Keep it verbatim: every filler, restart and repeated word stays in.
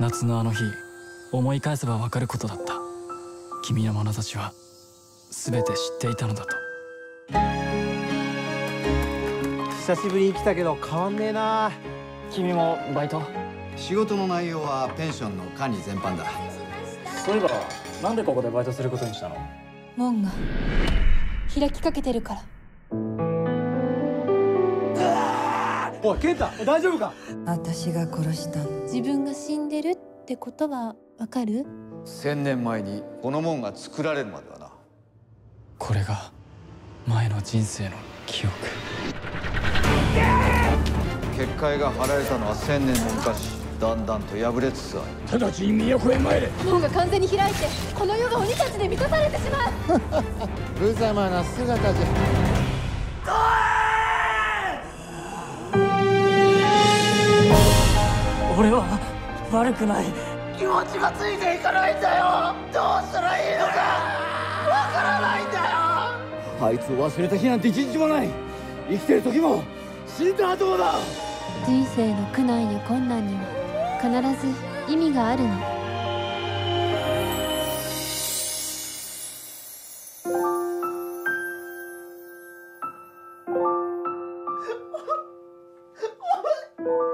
夏のあの日、思い返せばわかることだった。君の眼差しは全て知っていたのだと。 久しぶりに来たけど変わんねえな。 君もバイト？ 仕事の内容はペンションの管理全般だ。 そういえばなんでここでバイトすることにしたの？ 門が開きかけてるから。 おい健太、大丈夫か？ 私が殺したの。 自分が死んでるってことはわかる？ 千年前にこの門が作られるまではな。 これが前の人生の記憶。 結界が張られたのは千年の昔。だんだんと破れつつある。 直ちに都へ参れ。 門が完全に開いてこの世が鬼たちで満たされてしまう。 無様な姿じゃ。 俺は悪くない。 気持ちがついていかないんだよ。どうしたらいいのかわからないんだよ。あいつを忘れた日なんて一日もない。生きてる時も死んだ後もだ。 人生の苦難や困難には必ず意味があるの。 おい